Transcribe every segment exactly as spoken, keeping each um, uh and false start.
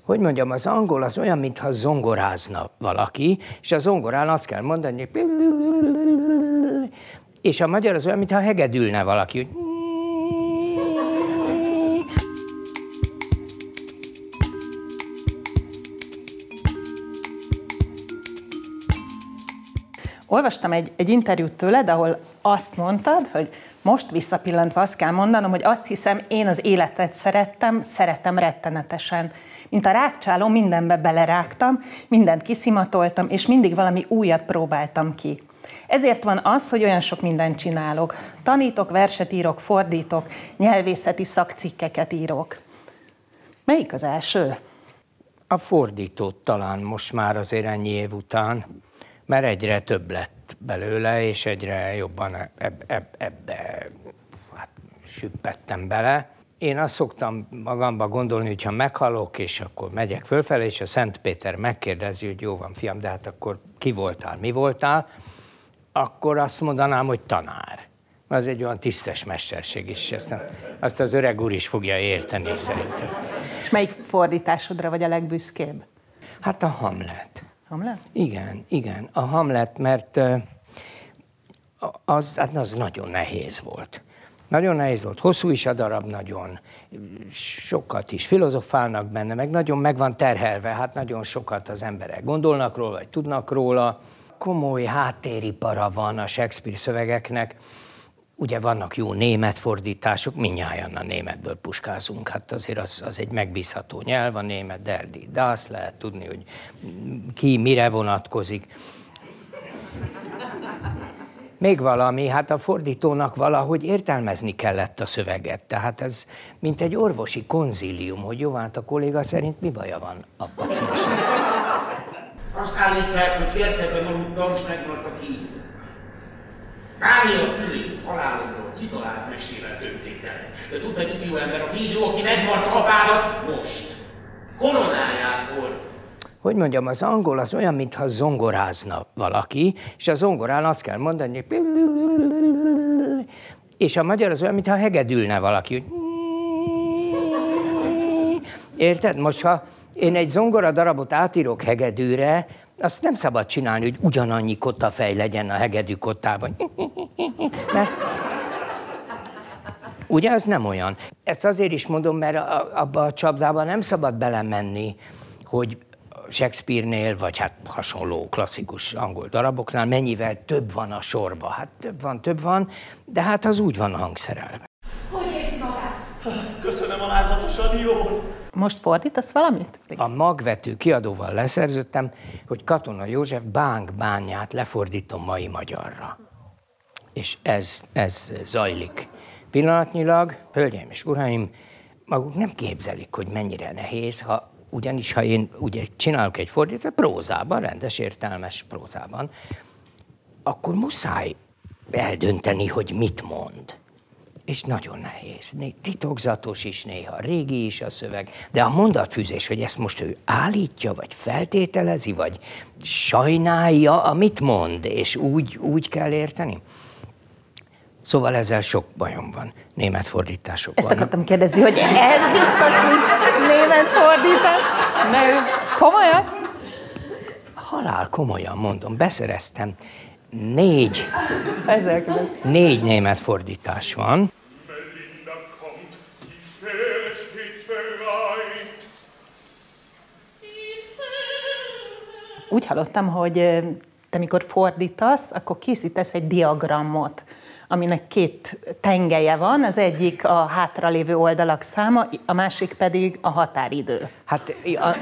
hogy mondjam, az angol az olyan, mintha zongorázna valaki, és a zongorán azt kell mondani, hogy és a magyar az olyan, mintha hegedülne valaki, hogy olvastam egy, egy interjút tőled, ahol azt mondtad, hogy most visszapillantva azt kell mondanom, hogy azt hiszem, én az életet szerettem, szerettem rettenetesen. Mint a rágcsáló, mindenbe belerágtam, mindent kiszimatoltam, és mindig valami újat próbáltam ki. Ezért van az, hogy olyan sok mindent csinálok. Tanítok, verset írok, fordítok, nyelvészeti szakcikkeket írok. Melyik az első? A fordítót talán most már azért ennyi év után, mert egyre több lett belőle, és egyre jobban eb, eb, ebbe hát, süppettem bele. Én azt szoktam magamba gondolni, hogy ha meghalok, és akkor megyek fölfelé, és a Szent Péter megkérdezi, hogy jó van, fiam, de hát akkor ki voltál, mi voltál, akkor azt mondanám, hogy tanár. Az egy olyan tisztes mesterség is, azt, azt az öreg úr is fogja érteni szerintem. És melyik fordításodra vagy a legbüszkébb? Hát a Hamlet. Hamlet? Igen, igen, a Hamlet, mert az, az nagyon nehéz volt. Nagyon nehéz volt, hosszú is a darab, nagyon sokat is filozofálnak benne, meg nagyon meg van terhelve, hát nagyon sokat az emberek gondolnak róla, vagy tudnak róla. Komoly háttéripara van a Shakespeare szövegeknek. Ugye vannak jó német fordítások, mindnyájan a németből puskázunk, hát azért az, az egy megbízható nyelv, a német derdi, de azt lehet tudni, hogy ki mire vonatkozik. Még valami, hát a fordítónak valahogy értelmezni kellett a szöveget, tehát ez mint egy orvosi konzílium, hogy jó, hát a kolléga szerint mi baja van abba címesen. Azt állítják, hogy értekben aludtam, és megmaradtak így. Dániel Fülip halálomról kitalált mesével dönték el. De tud egy ifjú ember, a kígyó, aki megmarta apádat most. Koronájától. Hogy mondjam, az angol az olyan, mintha zongorázna valaki, és a zongorán azt kell mondani, hogy és a magyar az olyan, mintha hegedülne valaki, hogy érted? Most, ha én egy zongora darabot átírok hegedűre, azt nem szabad csinálni, hogy ugyanannyi kottafej legyen a hegedű kottában. Mert ugye az nem olyan. Ezt azért is mondom, mert abba a csapdába nem szabad belemenni, hogy Shakespeare-nél, vagy hát hasonló klasszikus angol daraboknál mennyivel több van a sorba. Hát több van, több van, de hát az úgy van hangszerelve. Hogy érzi magát? Köszönöm alázatosan, jól. Most fordítasz valamit? A Magvető kiadóval leszerződtem, hogy Katona József Bánk bányát lefordítom mai magyarra. És ez, ez zajlik pillanatnyilag. Hölgyeim és uraim, maguk nem képzelik, hogy mennyire nehéz, ha ugyanis ha én ugye csinálok egy fordítót prózában, rendes értelmes prózában, akkor muszáj eldönteni, hogy mit mond. És nagyon nehéz. Titokzatos is néha, régi is a szöveg, de a mondatfűzés, hogy ezt most ő állítja, vagy feltételezi, vagy sajnálja, amit mond, és úgy, úgy kell érteni. Szóval ezzel sok bajom van. Német fordítások Ezt vannak. akartam kérdezni, hogy ez biztos, hogy német fordítás? Ne, komolyan? Halál komolyan mondom, beszereztem. Négy, Ezzel kérdeztem. négy német fordítás van. Úgy hallottam, hogy te mikor fordítasz, akkor készítesz egy diagramot, aminek két tengelye van, az egyik a hátralévő oldalak száma, a másik pedig a határidő. Hát, a,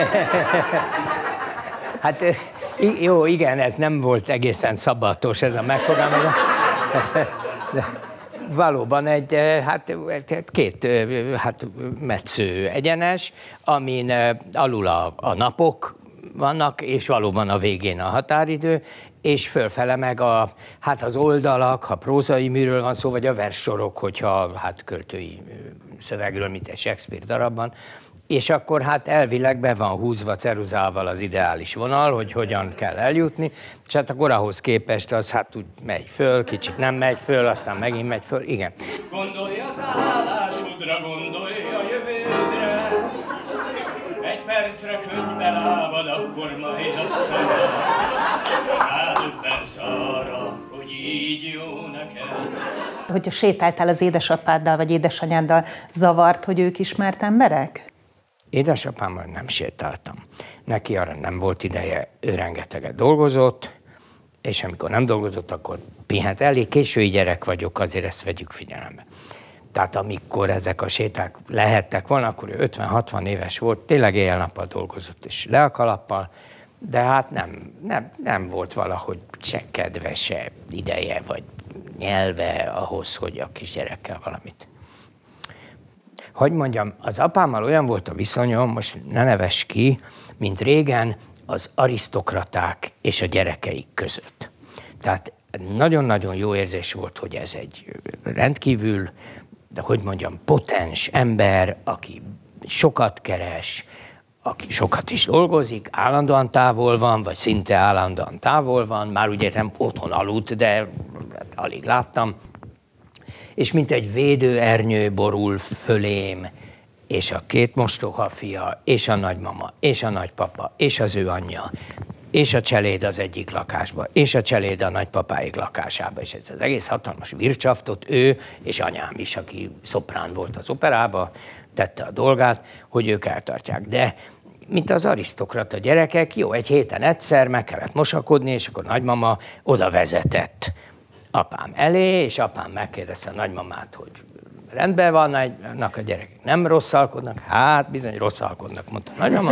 hát jó, igen, ez nem volt egészen szabatos ez a megfogalmazás. De valóban egy, hát két hát metsző egyenes, amin alul a, a napok vannak, és valóban a végén a határidő, és fölfele meg a, hát az oldalak, ha prózai műről van szó, vagy a verssorok, hogyha hát költői szövegről, mint egy Shakespeare darabban, és akkor hát elvileg be van húzva ceruzával az ideális vonal, hogy hogyan kell eljutni, és hát akkor ahhoz képest az hát úgy megy föl, kicsit nem megy föl, aztán megint megy föl, igen. Gondolj az állásodra, gondolj a jövődre, egy percre könnybe lábad, akkor majd a szemed rádöbbensz arra, hogy így jó neked. Hogyha sétáltál az édesapáddal vagy édesanyáddal, zavart, hogy ők ismert emberek? Édesapámmal nem sétáltam. Neki arra nem volt ideje, ő rengeteget dolgozott, és amikor nem dolgozott, akkor pihent. Elég késői gyerek vagyok, azért ezt vegyük figyelembe. Tehát amikor ezek a séták lehettek volna, akkor ő ötven-hatvan éves volt, tényleg éjjel-nappal dolgozott, és le a kalappal, de hát nem, nem, nem volt valahogy se kedve, se ideje, vagy nyelve ahhoz, hogy a kisgyerekkel valamit. Hogy mondjam, az apámmal olyan volt a viszonyom, most ne nevess ki, mint régen az arisztokraták és a gyerekeik között. Tehát nagyon-nagyon jó érzés volt, hogy ez egy rendkívül, de hogy mondjam, potens ember, aki sokat keres, aki sokat is dolgozik, állandóan távol van, vagy szinte állandóan távol van, már ugye nem otthon aludt, de alig láttam, és mint egy védőernyő borul fölém, és a két mostoha fia, és a nagymama, és a nagypapa, és az ő anyja, és a cseléd az egyik lakásba, és a cseléd a nagypapáik lakásába, és ez az egész hatalmas vircsaftot ő, és anyám is, aki szoprán volt az operába, tette a dolgát, hogy ők eltartják. De mint az arisztokrata gyerekek, jó, egy héten egyszer meg kellett mosakodni, és akkor nagymama oda vezetett apám elé, és apám megkérdezte a nagymamát, hogy rendben van, annak a gyerekek nem rosszalkodnak, hát bizony rosszalkodnak, mondta a nagymama.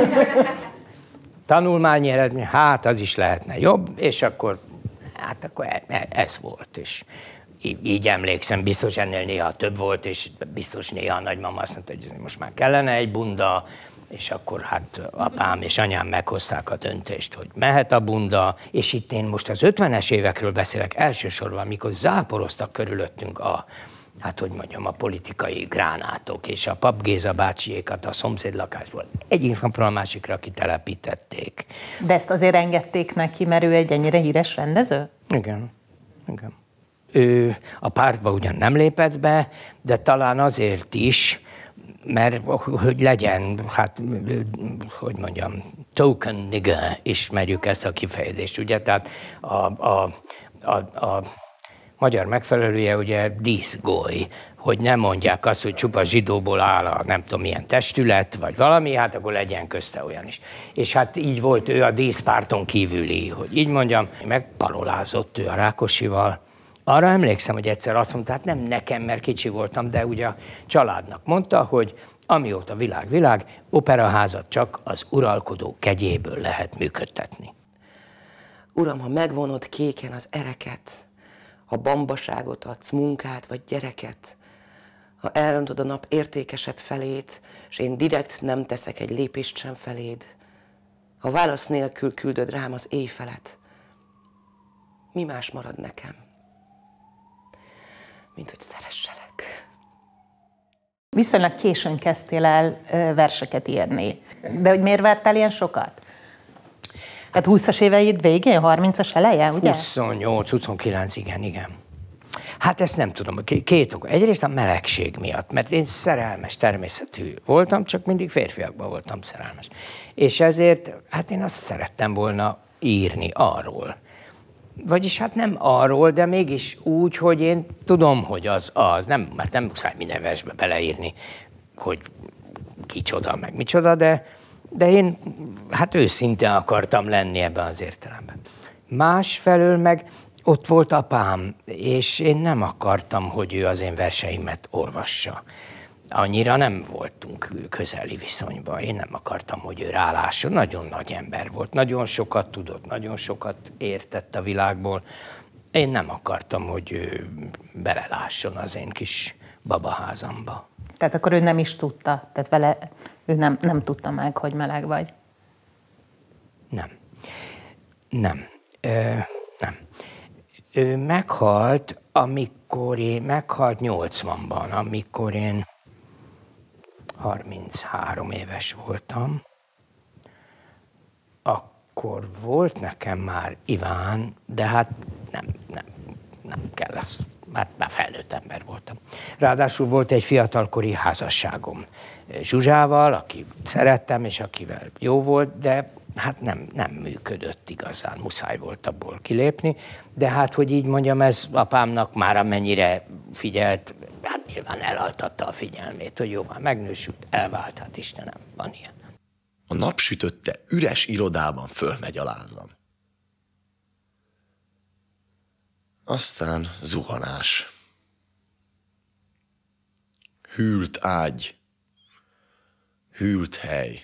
Tanulmányi eredmény, hát az is lehetne jobb, és akkor, hát akkor ez volt, és így, így emlékszem, biztos ennél néha több volt, és biztos néha a nagymama azt mondta, hogy most már kellene egy bunda, és akkor hát apám és anyám meghozták a döntést, hogy mehet a bunda, és itt én most az ötvenes évekről beszélek elsősorban, amikor záporoztak körülöttünk a, hát hogy mondjam, a politikai gránátok, és a Pap Géza bácsiékat a szomszédlakásból egyik napról a másikra kitelepítették. De ezt azért engedték neki, mert ő egy ennyire híres rendező? Igen, igen. Ő a pártba ugyan nem lépett be, de talán azért is, mert hogy legyen, hát, hogy mondjam, token nigger, ismerjük ezt a kifejezést, ugye? Tehát a, a, a, a magyar megfelelője ugye díszgoly, hogy nem mondják azt, hogy csupa zsidóból áll a nem tudom milyen testület, vagy valami, hát akkor legyen közte olyan is. És hát így volt ő a díszpárton kívüli, hogy így mondjam, megparolázott ő a Rákosival. Arra emlékszem, hogy egyszer azt mondta, hát nem nekem, mert kicsi voltam, de ugye a családnak mondta, hogy amióta világ világ, operaházat csak az uralkodó kegyéből lehet működtetni. Uram, ha megvonod kéken az ereket, ha bambaságot adsz, munkát vagy gyereket, ha elrontod a nap értékesebb felét, és én direkt nem teszek egy lépést sem feléd, ha válasz nélkül küldöd rám az éjfelet, mi más marad nekem, mint hogy szeresselek? Viszonylag későn kezdtél el verseket írni. De hogy miért vártál ilyen sokat? Hát húszas éveid végén, harmincas eleje, ugye? huszonnyolc huszonkilenc, igen, igen. Hát ezt nem tudom, két ok. Egyrészt a melegség miatt, mert én szerelmes természetű voltam, csak mindig férfiakban voltam szerelmes. És ezért, hát én azt szerettem volna írni arról. Vagyis hát nem arról, de mégis úgy, hogy én tudom, hogy az az, nem, mert nem muszáj minden versbe beleírni, hogy kicsoda, meg micsoda, de, de én hát őszinte akartam lenni ebben az értelemben. Másfelől meg ott volt apám, és én nem akartam, hogy ő az én verseimet olvassa. Annyira nem voltunk közeli viszonyban. Én nem akartam, hogy ő rálásson. Nagyon nagy ember volt, nagyon sokat tudott, nagyon sokat értett a világból. Én nem akartam, hogy ő belelásson az én kis babaházamba. Tehát akkor ő nem is tudta, tehát vele, ő nem, nem tudta meg, hogy meleg vagy. Nem. Nem. Ö, nem. Ő meghalt, amikor én, meghalt nyolcvanban, amikor én harminchárom éves voltam, akkor volt nekem már Iván, de hát nem, nem, nem kell azt hát már felnőtt ember voltam. Ráadásul volt egy fiatalkori házasságom Zsuzsával, aki szerettem, és akivel jó volt, de hát nem, nem működött igazán, muszáj volt abból kilépni, de hát, hogy így mondjam, ez apámnak már amennyire figyelt, hát nyilván elaltatta a figyelmét, hogy jó, van, megnősült, elvált, hát Istenem, van ilyen. A napsütötte üres irodában fölmegy a lázam. Aztán zuhanás. Hűlt ágy. Hűlt hely.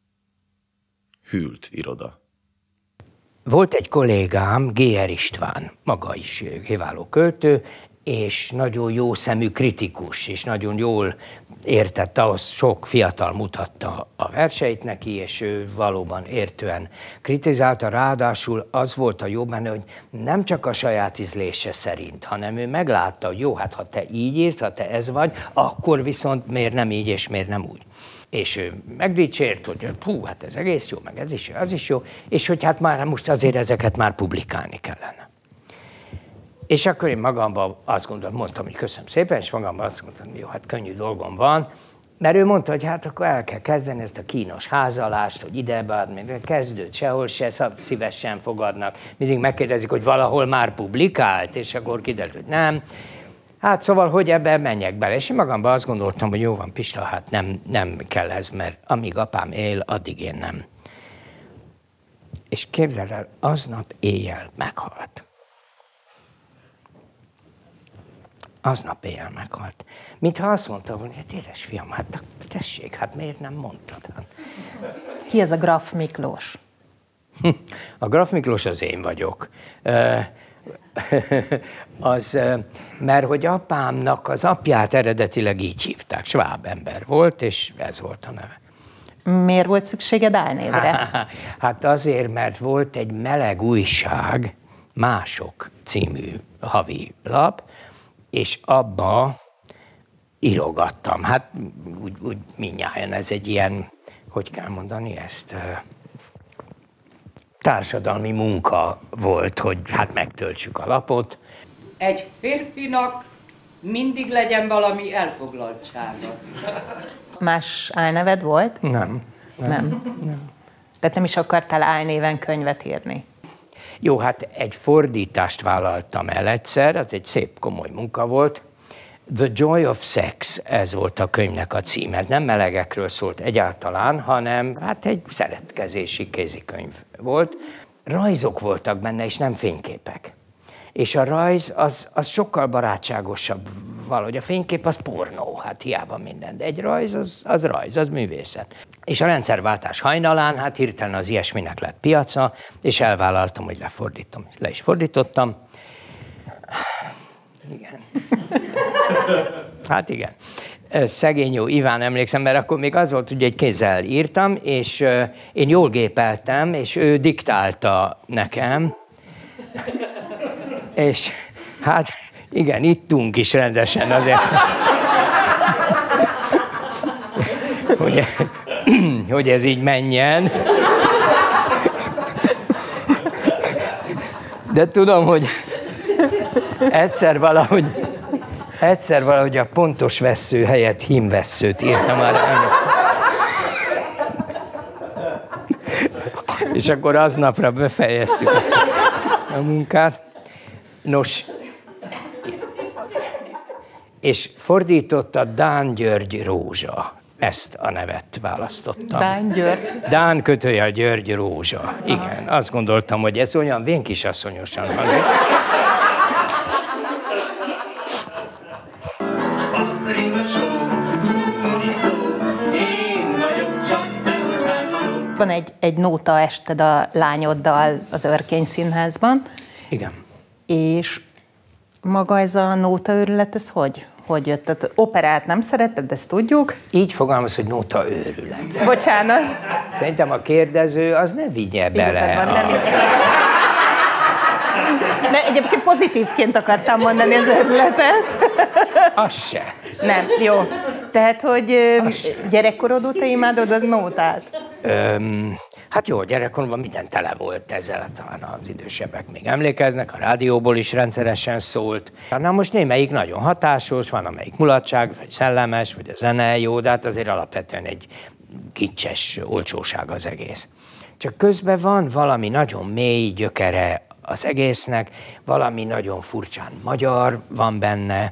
Hűlt iroda. Volt egy kollégám, G R István, maga is kiváló költő, és nagyon jó szemű kritikus, és nagyon jól értett, ahhoz sok fiatal mutatta a verseit neki, és ő valóban értően kritizálta, ráadásul az volt a jó benne, hogy nem csak a saját ízlése szerint, hanem ő meglátta, hogy jó, hát ha te így írsz, ha te ez vagy, akkor viszont miért nem így, és miért nem úgy. És ő megdicsért, hogy hú, hát ez egész jó, meg ez is jó, az is jó, és hogy hát már most azért ezeket már publikálni kellene. És akkor én magamban azt gondoltam, mondtam, hogy köszönöm szépen, és magamban azt mondtam, hogy jó, hát könnyű dolgom van, mert ő mondta, hogy hát akkor el kell kezdeni ezt a kínos házalást, hogy ide-be, kezdőd sehol se szívesen fogadnak, mindig megkérdezik, hogy valahol már publikált, és akkor kiderült, hogy nem. Hát szóval, hogy ebben menjek bele, és én magamban azt gondoltam, hogy jó van, Pista, hát nem, nem kell ez, mert amíg apám él, addig én nem. És képzeld el, aznap éjjel meghalt. Aznap éjjel meghalt. Mintha azt mondta volna, hogy édes fiam, hát tessék, hát miért nem mondtad? Ki ez a Graf Miklós? A Graf Miklós az én vagyok. Az, mert hogy apámnak az apját eredetileg így hívták, sváb ember volt, és ez volt a neve. Miért volt szükséged álnévre? Hát azért, mert volt egy meleg újság, Mások című havi lap, és abba írogattam. Hát úgy, úgy mindnyájan ez egy ilyen, hogy kell mondani ezt, társadalmi munka volt, hogy hát megtöltsük a lapot. Egy férfinak mindig legyen valami elfoglaltsága. Más álneved volt? Nem. Nem. Nem. nem. Tehát nem is akartál álnéven könyvet írni? Jó, hát egy fordítást vállaltam el egyszer, az egy szép komoly munka volt. The Joy of Sex, ez volt a könyvnek a címe. Ez nem melegekről szólt egyáltalán, hanem hát egy szeretkezési kézikönyv volt. Rajzok voltak benne, és nem fényképek. És a rajz az, az sokkal barátságosabb valahogy. A fénykép az pornó, hát hiába minden. De egy rajz az, az rajz, az művészet. És a rendszerváltás hajnalán, hát hirtelen az ilyesminek lett piaca, és elvállaltam, hogy lefordítom. Le is fordítottam. Igen. Hát igen. Szegény jó Iván, emlékszem, mert akkor még az volt, hogy egy kézzel írtam, és én jól gépeltem, és ő diktálta nekem. És hát igen, ittunk is rendesen azért, hogy, hogy ez így menjen. De tudom, hogy egyszer valahogy, egyszer valahogy a pontos vessző helyett hímvesszőt írtam már. És akkor aznapra befejeztük a munkát. Nos, és fordította Dán György Rózsa. Ezt a nevet választottam. Dán György. Dán kötőjel György Rózsa. Igen, azt gondoltam, hogy ez olyan vénkisasszonyosan hangzik. Van egy, egy nóta ested a lányoddal az Örkény Színházban. Igen. És maga ez a nótaőrület, ez hogy? Hogy jött? Tehát operát nem szeretted, ezt tudjuk. Így fogalmaz, hogy nóta őrület. Bocsánat. Szerintem a kérdező az ne vigye bele. Van, a... nem ne, egyébként pozitívként akartam mondani az őrületet. Az se. Nem, jó. Tehát, hogy gyerekkorod óta imádod a nótát? Öm, hát jó, gyerekkoromban minden tele volt ezzel, talán az idősebbek még emlékeznek, a rádióból is rendszeresen szólt. Na most némelyik nagyon hatásos, van amelyik mulatság, vagy szellemes, vagy a zene jó, de hát azért alapvetően egy kincses olcsóság az egész. Csak közben van valami nagyon mély gyökere az egésznek, valami nagyon furcsán magyar van benne.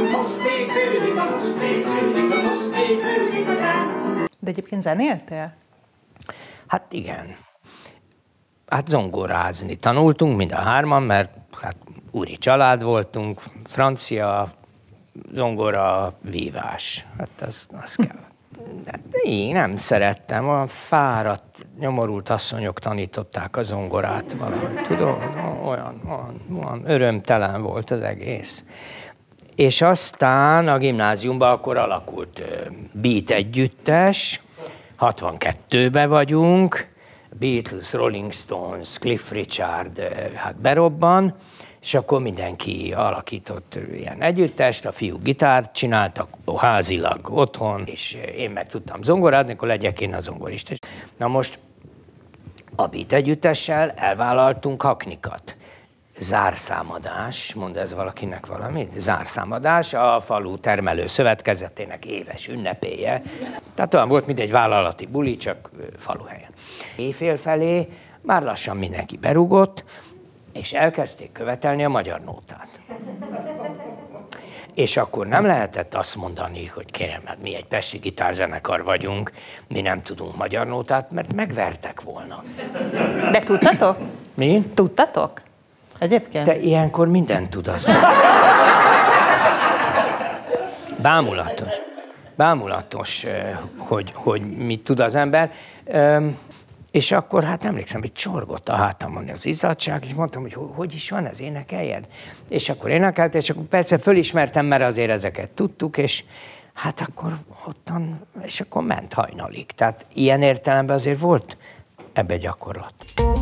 De egyébként zenéltél? Hát igen. Hát zongorázni tanultunk mind a hárman, mert hát úri család voltunk, francia, zongora, vívás. Hát az, az kell. De én nem szerettem, a fáradt, nyomorult asszonyok tanították a zongorát valahogy, tudod, olyan, olyan, olyan örömtelen volt az egész. És aztán a gimnáziumban akkor alakult beat együttes, hatvankettőben vagyunk, Beatles, Rolling Stones, Cliff Richard, hát berobban, és akkor mindenki alakított ilyen együttest, a fiúk gitárt csináltak házilag otthon, és én meg tudtam zongorázni, akkor legyek én a zongorista. Na most a Beat együttessel elvállaltunk haknikat. Zárszámadás, mond ez valakinek valamit? Zárszámadás, a falu termelő szövetkezetének éves ünnepéje. Tehát olyan volt, mint egy vállalati buli, csak faluhelyen. Éjfél felé már lassan mindenki berúgott, és elkezdték követelni a magyar nótát. És akkor nem lehetett azt mondani, hogy kérem, hát mi egy pesti gitárzenekar vagyunk, mi nem tudunk magyar nótát, mert megvertek volna. De tudtatok? Mi? Tudtatok? Egyébként? Te ilyenkor mindent tudsz. Bámulatos. Bámulatos, hogy, hogy mit tud az ember. És akkor hát emlékszem, hogy csorgott a hátamon az izzadság, és mondtam, hogy hogy is van ez, énekeljed? És akkor énekelt, és akkor persze fölismertem, mert azért ezeket tudtuk, és hát akkor ottan, és akkor ment hajnalig. Tehát ilyen értelemben azért volt ebbe gyakorlat.